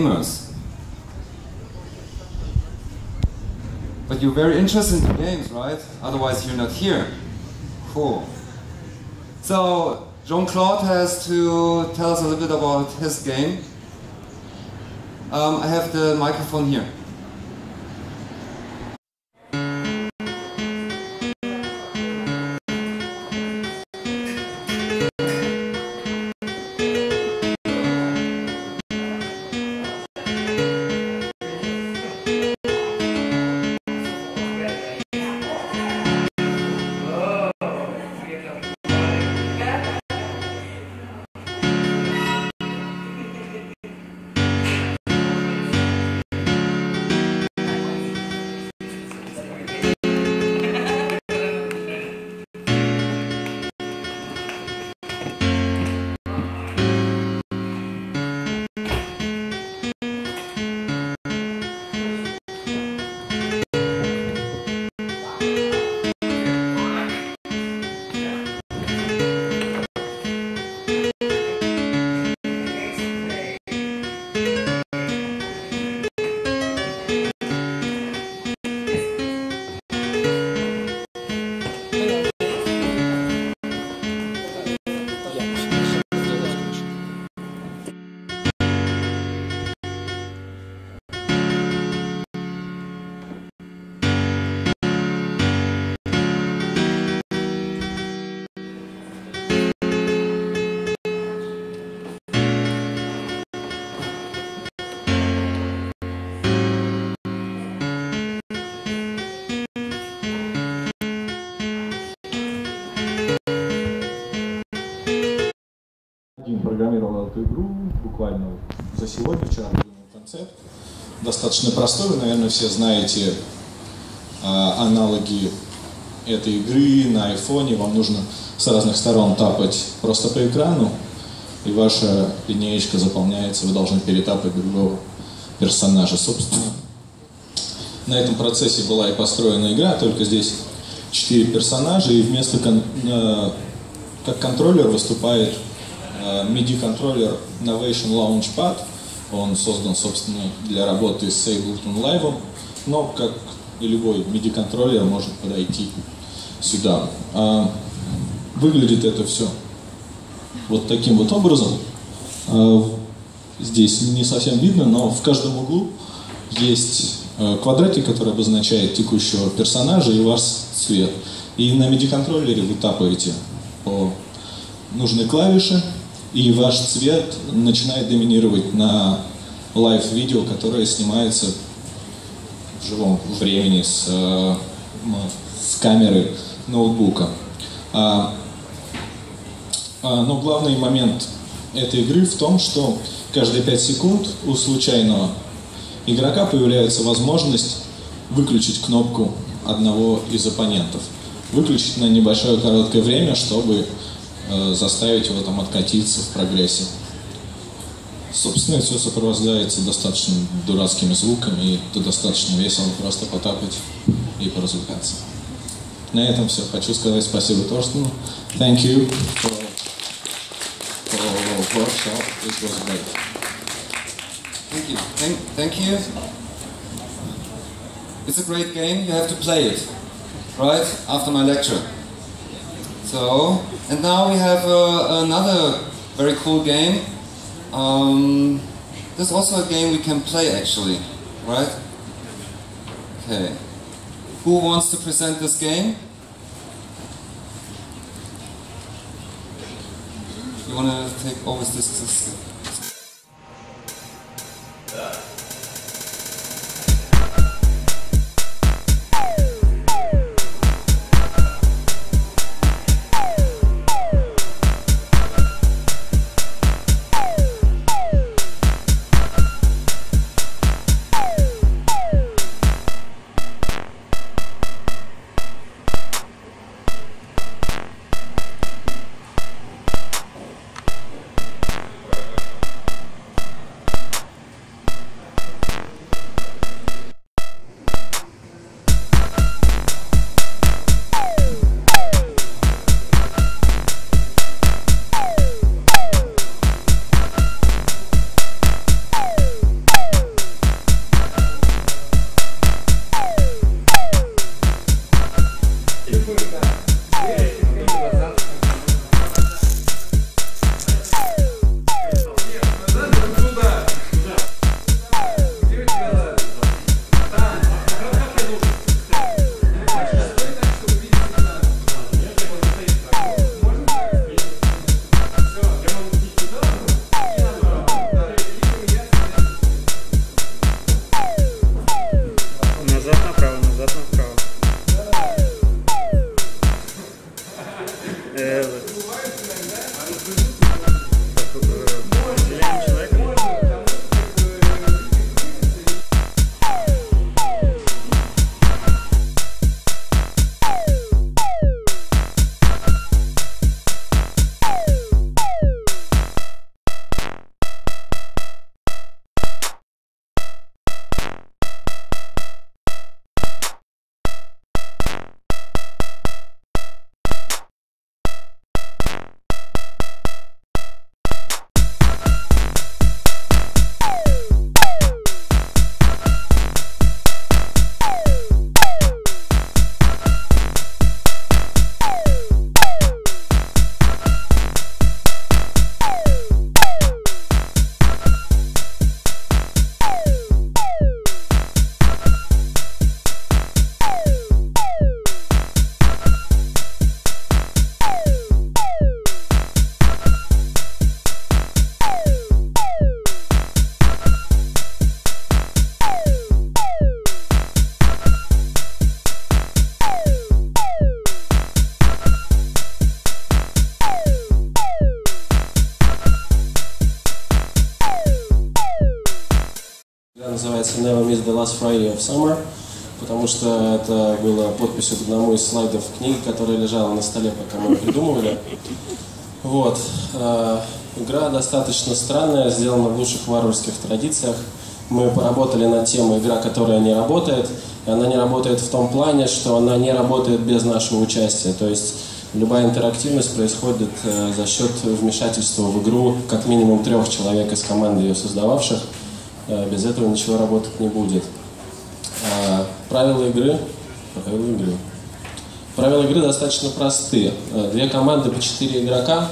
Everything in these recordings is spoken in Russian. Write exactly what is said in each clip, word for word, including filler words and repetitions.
gamers. But you're very interested in games, right? Otherwise you're not here. Cool. So, Jean-Claude has to tell us a little bit about his game. Um, I have the microphone here. Программировал эту игру буквально за сегодня, вчера придумал концепт. Достаточно простой, вы, наверное, все знаете э, аналоги этой игры на айфоне. Вам нужно с разных сторон тапать просто по экрану, и ваша линеечка заполняется, вы должны перетапать другого персонажа. Собственно, на этом процессе была и построена игра, только здесь четыре персонажа, и вместо кон э, как контроллер выступает миди-контроллер Novation Launchpad. Он создан, собственно, для работы с Ableton Live, но, как и любой миди-контроллер, может подойти сюда. Выглядит это все вот таким вот образом. Здесь не совсем видно, но в каждом углу есть квадратик, который обозначает текущего персонажа и ваш цвет. И на миди-контроллере вы тапаете по нужной клавише, и ваш цвет начинает доминировать на лайв-видео, которое снимается в живом времени с, с камеры ноутбука. А, а, но главный момент этой игры в том, что каждые пять секунд у случайного игрока появляется возможность выключить кнопку одного из оппонентов. Выключить на небольшое короткое время, чтобы заставить его там откатиться в прогрессе. Собственно, все сопровождается достаточно дурацкими звуками, и это достаточно весело просто потапать и поразвлекаться. На этом все. Хочу сказать спасибо Торстену. Thank you for, for workshop. It was great. Thank you. Thank, thank you. It's a great game. You have to play it, right? After my lecture. So, and now we have uh, another very cool game. Um, there's also a game we can play actually, right? Okay. Who wants to present this game? You want to take over this? this Называется Never Miss the Last Friday of Summer, потому что это было подписью к одному из слайдов книги, которая лежала на столе, пока мы придумывали. Вот. Игра достаточно странная, сделана в лучших варварских традициях. Мы поработали над темой «Игра, которая не работает». И она не работает в том плане, что она не работает без нашего участия. То есть любая интерактивность происходит за счет вмешательства в игру как минимум трех человек из команды ее создававших. Без этого ничего работать не будет. Правила игры. Правила игры. Правила игры достаточно простые. Две команды по четыре игрока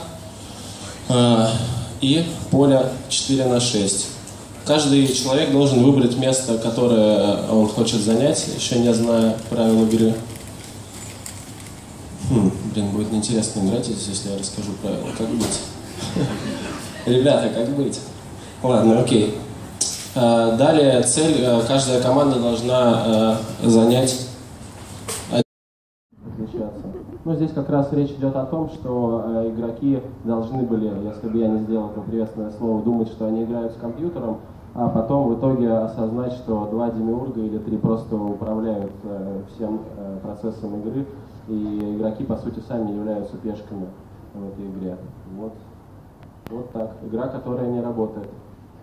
и поле четыре на шесть. Каждый человек должен выбрать место, которое он хочет занять, еще не зная правил игры. Хм, блин, будет неинтересно играть здесь, если я расскажу правила. Как быть? Ребята, как быть? Ладно, окей. Далее цель. Каждая команда должна занять... Ну, здесь как раз речь идет о том, что э, игроки должны были, если бы я не сделал это приветственное слово, думать, что они играют с компьютером, а потом в итоге осознать, что два демиурга или три просто управляют э, всем э, процессом игры, и игроки, по сути, сами являются пешками в этой игре. Вот, вот так. Игра, которая не работает.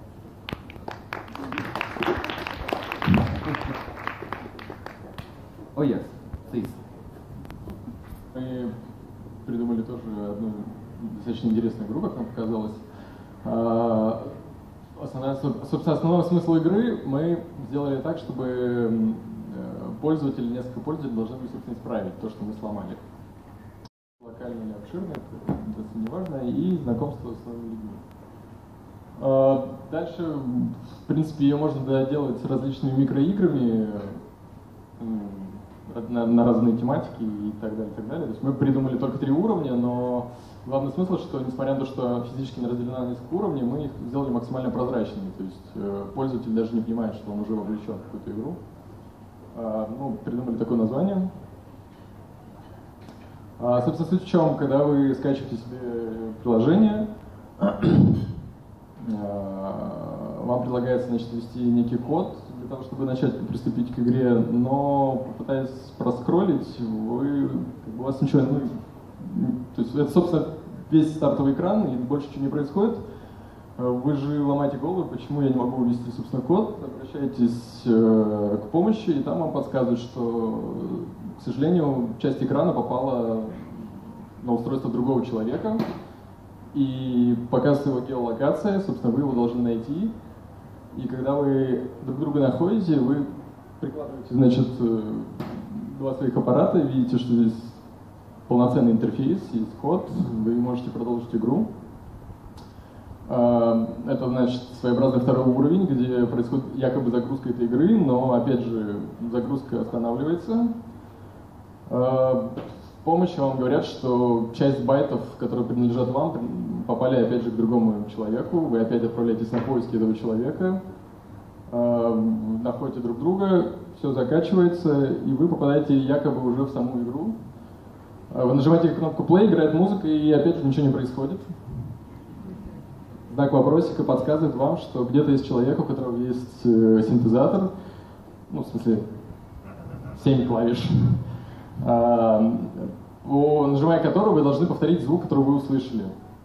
Oh yes, please. Мы придумали тоже одну достаточно интересную игру, как нам показалось. Основная, собственно, основной смысл игры мы сделали так, чтобы пользователи, несколько пользователей должны были, собственно, исправить то, что мы сломали. Локально или обширно, это достаточно неважно, и знакомство с новыми людьми. Дальше, в принципе, ее можно доделать с различными микроиграми, На, на разные тематики и так далее, и так далее. То есть мы придумали только три уровня, но главный смысл, что несмотря на то, что физически не разделена на несколько уровней, мы их сделали максимально прозрачными. То есть э, пользователь даже не понимает, что он уже вовлечен в какую-то игру. А, ну, придумали такое название. А, собственно, суть в чем, когда вы скачиваете себе приложение, вам предлагается, значит, ввести некий код для того, чтобы начать приступить к игре, но попытаясь проскроллить, вы, как бы, у вас ничего, ну, то есть это, собственно, весь стартовый экран, и больше ничего не происходит. Вы же ломаете голову, почему я не могу ввести, собственно, код, обращаетесь э, к помощи, и там вам подсказывают, что, к сожалению, часть экрана попала на устройство другого человека, и показывается его геолокация, собственно, вы его должны найти. И когда вы друг друга находите, вы прикладываете, значит, два своих аппарата, видите, что здесь полноценный интерфейс, есть код, вы можете продолжить игру. Это, значит, своеобразный второй уровень, где происходит якобы загрузка этой игры, но, опять же, загрузка останавливается. В помощи вам говорят, что часть байтов, которые принадлежат вам, попали, опять же, к другому человеку. Вы опять отправляетесь на поиски этого человека, находите друг друга, все закачивается, и вы попадаете якобы уже в саму игру. Вы нажимаете кнопку play, играет музыка, и опять же ничего не происходит. Знак вопросика подсказывает вам, что где-то есть человек, у которого есть синтезатор, ну, в смысле, семь клавиш, нажимая которого вы должны повторить звук, который вы услышали.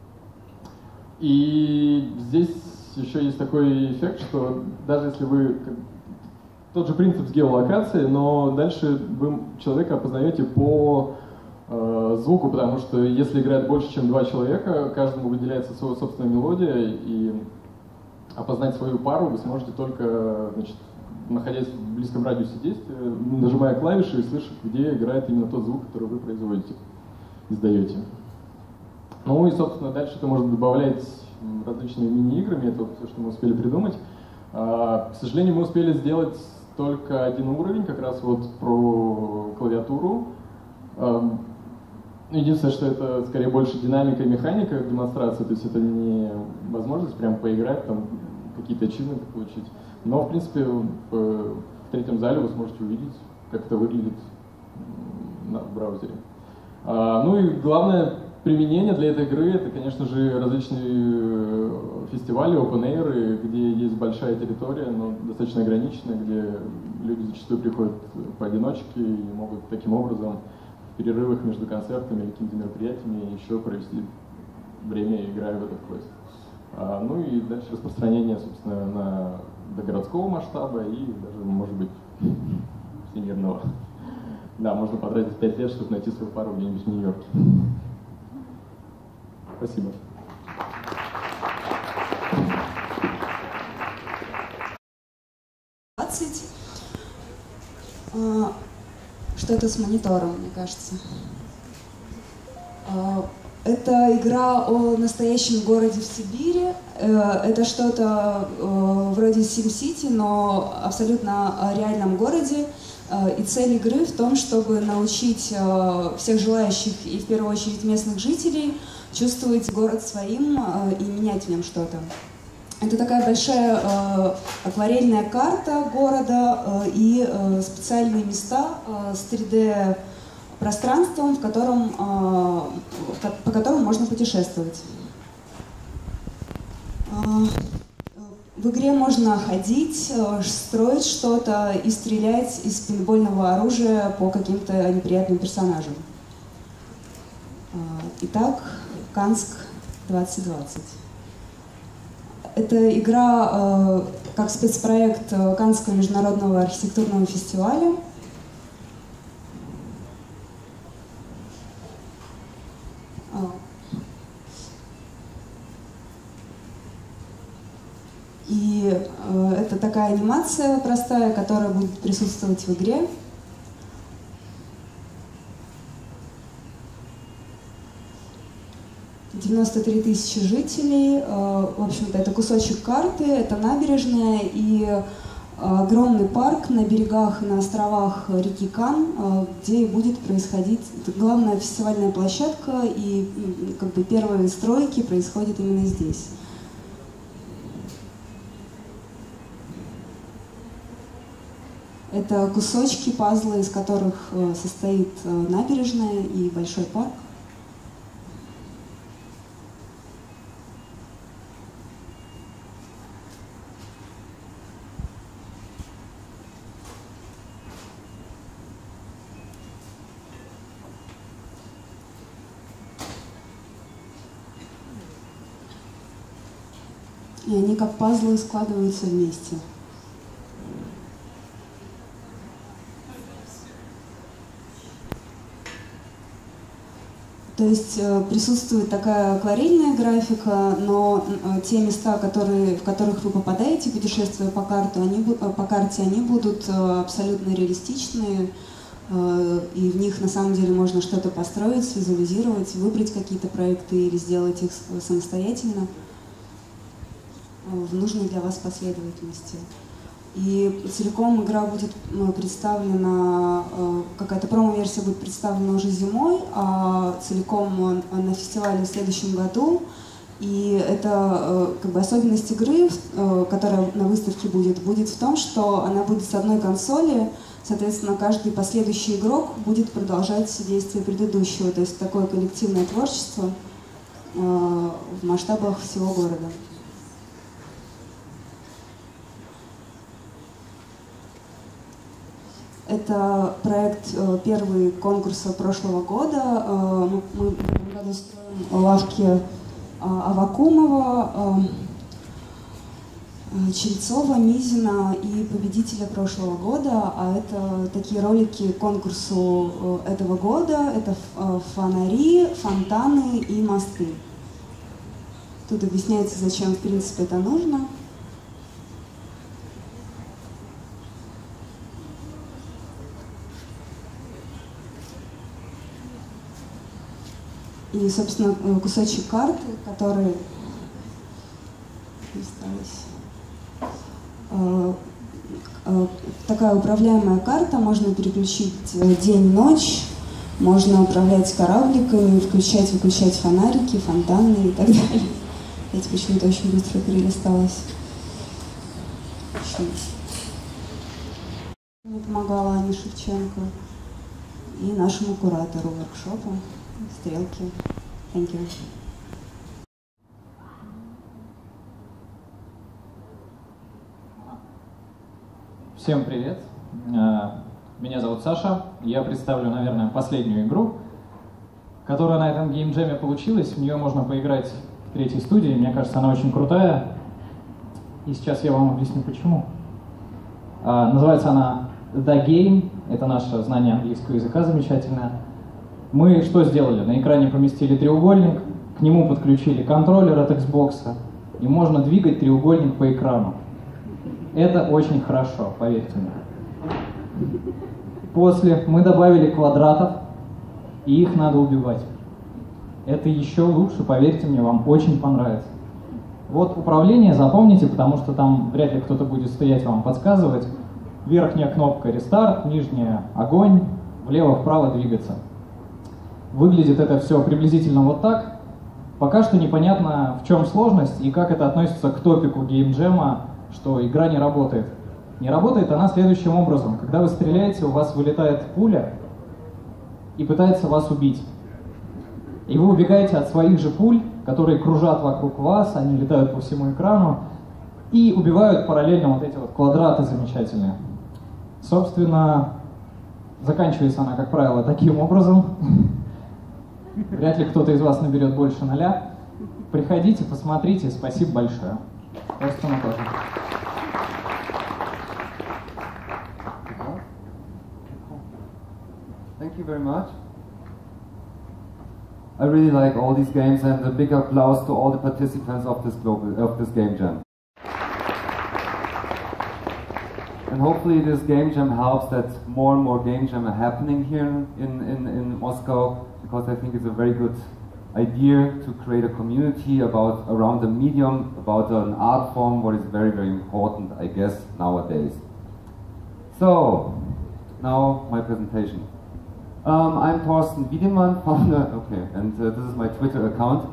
И здесь еще есть такой эффект, что даже если вы... Тот же принцип с геолокацией, но дальше вы человека опознаете по э, звуку, потому что если играет больше, чем два человека, каждому выделяется своя собственная мелодия, и опознать свою пару вы сможете только, значит, находясь в близком радиусе действия, нажимая клавиши и слыша, где играет именно тот звук, который вы производите, издаете. Ну и, собственно, дальше это можно добавлять различными мини-играми, это вот все, что мы успели придумать. А, к сожалению, мы успели сделать только один уровень, как раз вот про клавиатуру. А, единственное, что это скорее больше динамика и механика демонстрации, то есть это не возможность прям поиграть, там какие-то ачивменты получить. Но, в принципе, в, в третьем зале вы сможете увидеть, как это выглядит на, в браузере. А, ну и главное применение для этой игры — это, конечно же, различные фестивали, open-air, где есть большая территория, но достаточно ограниченная, где люди зачастую приходят поодиночке и могут таким образом в перерывах между концертами или какими-то мероприятиями еще провести время, играя в этот квест. А, ну и дальше распространение, собственно, на, до городского масштаба и даже, может быть, всемирного. Да, можно потратить пять лет, чтобы найти свою пару где-нибудь в Нью-Йорке. Спасибо. Что-то с монитором, мне кажется. Это игра о настоящем городе в Сибири. Это что-то вроде SimCity, но абсолютно о реальном городе. И цель игры в том, чтобы научить всех желающих, и в первую очередь местных жителей, чувствовать город своим и менять в нем что-то. Это такая большая э, акварельная карта города э, и э, специальные места э, с три дэ пространством, в котором, э, по которому можно путешествовать. Э, в игре можно ходить, э, строить что-то и стрелять из пейнтбольного оружия по каким-то неприятным персонажам. Э, итак, Канск двадцать двадцать. Это игра э, как спецпроект Каннского международного архитектурного фестиваля. И э, это такая анимация простая, которая будет присутствовать в игре. девяносто три тысячи жителей, в общем-то, это кусочек карты, это набережная и огромный парк на берегах и на островах реки Кан, где будет происходить главная фестивальная площадка, и как бы первые стройки происходят именно здесь. Это кусочки пазла, из которых состоит набережная и большой парк. И они как пазлы складываются вместе. То есть э, присутствует такая акварельная графика, но э, те места, которые, в которых вы попадаете, путешествуя по, карту, они, по карте, они будут э, абсолютно реалистичные, э, и в них на самом деле можно что-то построить, визуализировать, выбрать какие-то проекты или сделать их самостоятельно в нужной для вас последовательности. И целиком игра будет представлена, какая-то промо-версия будет представлена уже зимой, а целиком на фестивале в следующем году. И это как бы особенность игры, которая на выставке будет, будет в том, что она будет с одной консоли, соответственно, каждый последующий игрок будет продолжать действие предыдущего, то есть такое коллективное творчество в масштабах всего города. Это проект первый конкурса прошлого года. Мы в этом году строим лавки Аввакумова, Чельцова, Мизина и победителя прошлого года. А это такие ролики к конкурсу этого года. Это фонари, фонтаны и мосты. Тут объясняется, зачем в принципе это нужно. И, собственно, кусочек карты, который осталось. Такая управляемая карта, можно переключить день-ночь, можно управлять корабликами, включать, выключать фонарики, фонтаны и так далее. Эти почему-то очень быстро перелисталась. Мне помогала Аня Шевченко и нашему куратору воркшопа. Стрелки. Thank you. Всем привет. Меня зовут Саша. Я представлю, наверное, последнюю игру, которая на этом геймджеме получилась. В нее можно поиграть в третьей студии. Мне кажется, она очень крутая. И сейчас я вам объясню, почему. Называется она The Game. Это наше знание английского языка замечательное. Мы что сделали? На экране поместили треугольник, к нему подключили контроллер от Xbox, и можно двигать треугольник по экрану. Это очень хорошо, поверьте мне. После мы добавили квадратов, и их надо убивать. Это еще лучше, поверьте мне, вам очень понравится. Вот управление запомните, потому что там вряд ли кто-то будет стоять вам подсказывать. Верхняя кнопка рестарт, нижняя огонь, влево-вправо двигаться. Выглядит это все приблизительно вот так. Пока что непонятно, в чем сложность и как это относится к топику геймджема, что игра не работает. Не работает она следующим образом. Когда вы стреляете, у вас вылетает пуля и пытается вас убить. И вы убегаете от своих же пуль, которые кружат вокруг вас, они летают по всему экрану и убивают параллельно вот эти вот квадраты замечательные. Собственно, заканчивается она, как правило, таким образом. Вряд ли кто-то из вас наберет больше ноля. Приходите, посмотрите. Спасибо большое. Просто на тоже. Thank you very much. I really like all these games, and a big applause to all the participants of this global of this game jam. And hopefully this game jam helps that more and more game jam are happening here in, in, in Moscow, because I think it's a very good idea to create a community about around the medium, about an art form, what is very, very important, I guess, nowadays. So, now my presentation. Um, I'm Thorsten Wiedemann, founder, okay, and uh, this is my Twitter account.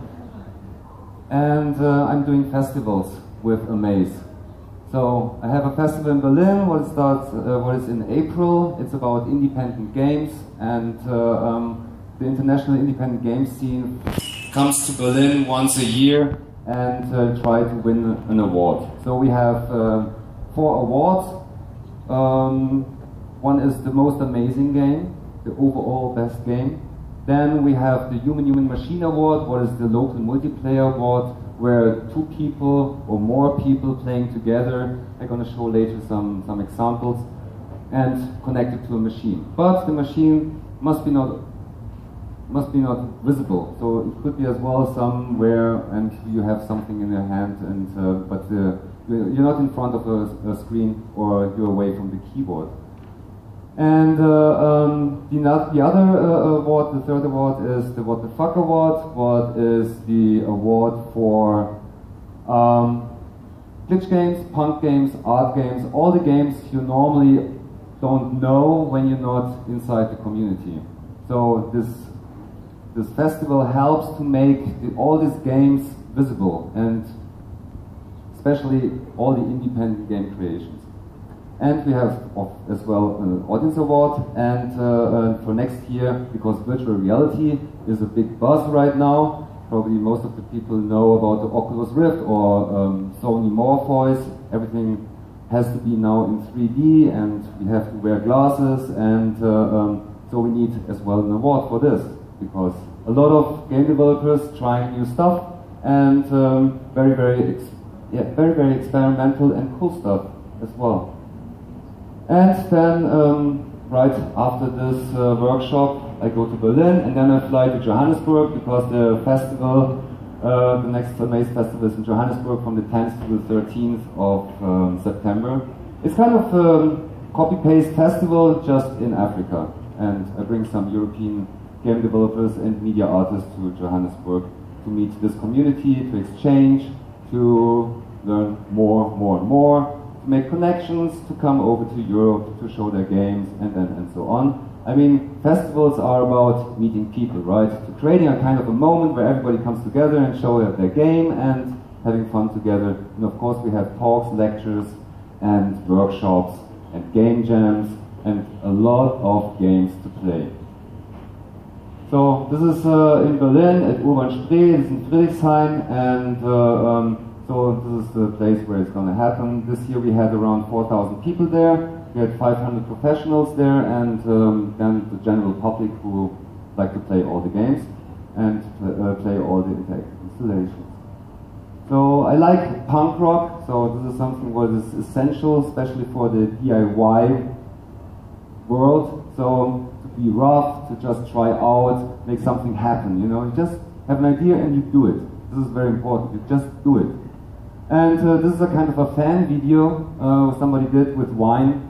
And uh, I'm doing festivals with Amaze. So I have a festival in Berlin, what starts, uh, what is in April. It's about independent games, and uh, um, the international independent game scene comes to Berlin once a year and uh, try to win an award. So we have uh, four awards. Um, one is the most amazing game, the overall best game. Then we have the Human Human Machine Award, what is the local multiplayer award, where two people or more people playing together, I'm going to show later some, some examples, and connected to a machine. But the machine must be not must be not visible, so it could be as well somewhere and you have something in your hand, and uh, but uh, you're not in front of a, a screen or you're away from the keyboard. And uh, um, the, the other uh, award, the third award, is the What the Fuck Award. What is the award for um, glitch games, punk games, art games, all the games you normally don't know when you're not inside the community. So this this festival helps to make the, all these games visible, and especially all the independent game creations. And we have as well an audience award, and uh, uh, for next year, because virtual reality is a big buzz right now, probably most of the people know about the Oculus Rift or um, Sony Morpheus. Everything has to be now in three D, and we have to wear glasses, and uh, um, so we need as well an award for this, because a lot of game developers trying new stuff, and um, very, very, ex yeah, very, very experimental and cool stuff as well. And then, um, right after this uh, workshop, I go to Berlin, and then I fly to Johannesburg, because the festival, uh, the next Amaze Festival is in Johannesburg from the tenth to the thirteenth of um, September. It's kind of a um, copy-paste festival, just in Africa. And I bring some European game developers and media artists to Johannesburg to meet this community, to exchange, to learn more, more and more, to make connections, to come over to Europe, to show their games, and then and so on. I mean, festivals are about meeting people, right? To creating a kind of a moment where everybody comes together and show their game and having fun together. And of course we have talks, lectures, and workshops, and game jams, and a lot of games to play. So this is uh, in Berlin at Urban Spree, this is in Friedrichshain, and uh, um, so this is the place where it's going to happen. This year we had around four thousand people there, we had five hundred professionals there, and um, then the general public who like to play all the games and uh, play all the interactive installations. So I like punk rock, so this is something what is essential, especially for the D I Y world. So to be rough, to just try out, make something happen, you know, you just have an idea and you do it. This is very important, you just do it. And uh, this is a kind of a fan video uh, somebody did with wine.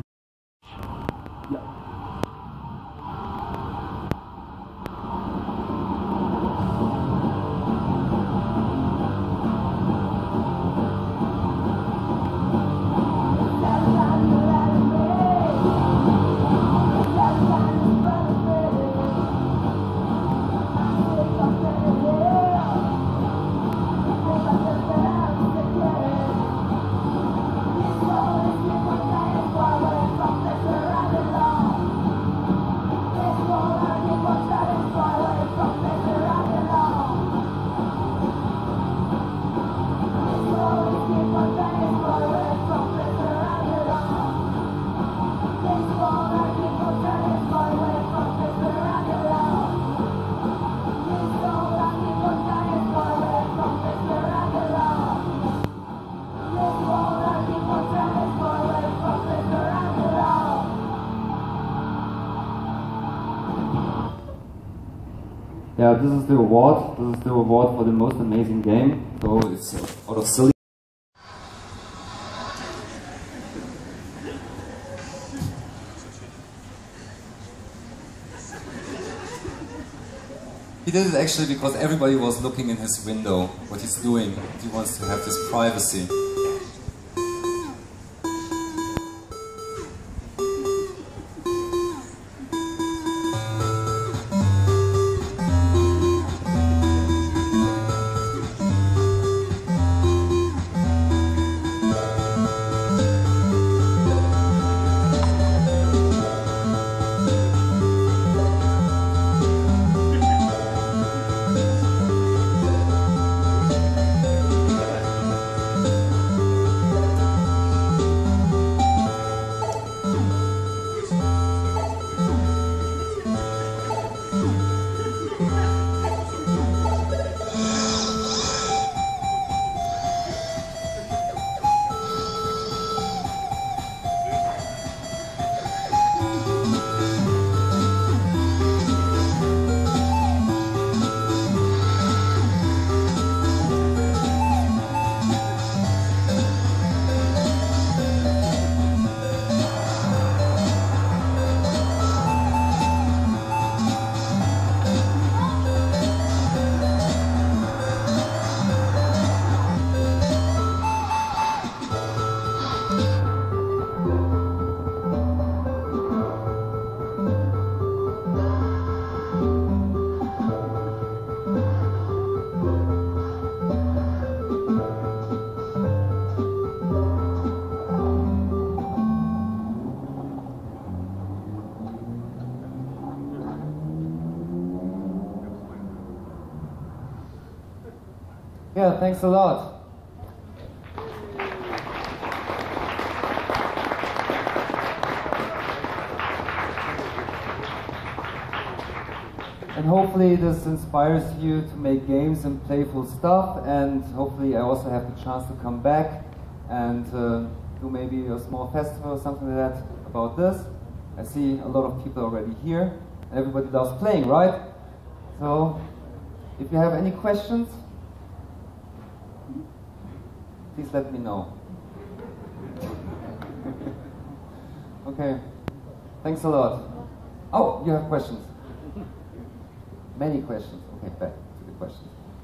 Yeah, this is the award. This is the award for the most amazing game. So it's out of silly. He did it actually because everybody was looking in his window, what he's doing. He wants to have this privacy. Yeah, thanks a lot. And hopefully this inspires you to make games and playful stuff, and hopefully I also have the chance to come back and uh, do maybe a small festival or something like that about this. I see a lot of people already here. Everybody loves playing, right? So, if you have any questions, please let me know. Okay, thanks a lot. Oh, you have questions? Many questions. Okay, back to the questions.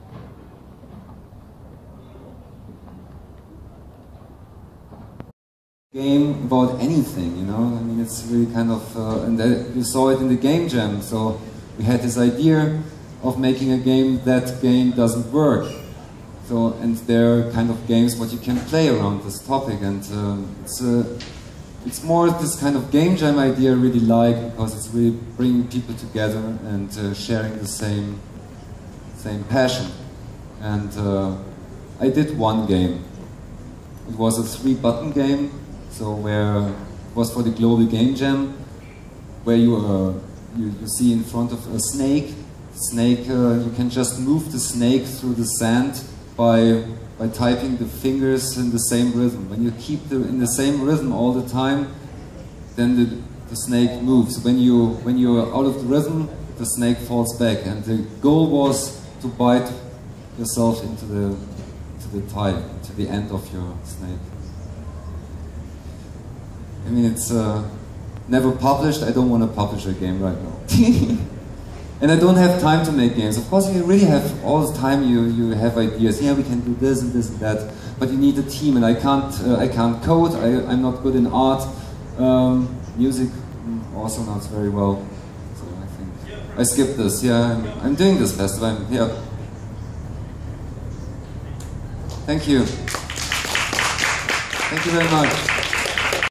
Game about anything, you know. I mean, it's really kind of, uh, and that, you saw it in the game jam. So we had this idea of making a game. That game doesn't work. So, and there are kind of games what you can play around this topic, and um, it's uh, it's more this kind of game jam idea I really like, because it's really bringing people together and uh, sharing the same same passion. And uh, I did one game. It was a three-button game. So where was for the Global Game Jam, where you, uh, you, you see in front of a snake. Snake, uh, you can just move the snake through the sand by, by typing the fingers in the same rhythm. When you keep the, in the same rhythm all the time, then the, the snake moves. When, you, when you're out of the rhythm, the snake falls back. And the goal was to bite yourself into the, to the tie, to the end of your snake. I mean, it's uh, never published. I don't want to publish a game right now. And I don't have time to make games. Of course, you really have all the time. You you have ideas. Yeah, we can do this and this and that. But you need a team, and I can't. Uh, I can't code. I, I'm not good in art. Um, music also not very well. So I think I skipped this. Yeah, I'm, I'm doing this festival. I'm, yeah. Thank you. Thank you very much.